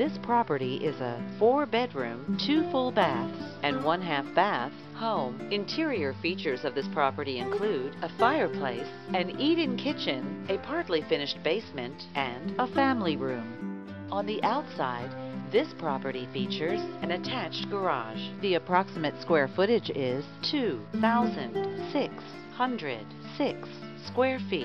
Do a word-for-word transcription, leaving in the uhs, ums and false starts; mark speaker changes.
Speaker 1: This property is a four-bedroom, two full baths, and one half bath home. Interior features of this property include a fireplace, an eat-in kitchen, a partly finished basement, and a family room. On the outside, this property features an attached garage. The approximate square footage is two thousand six hundred six square feet.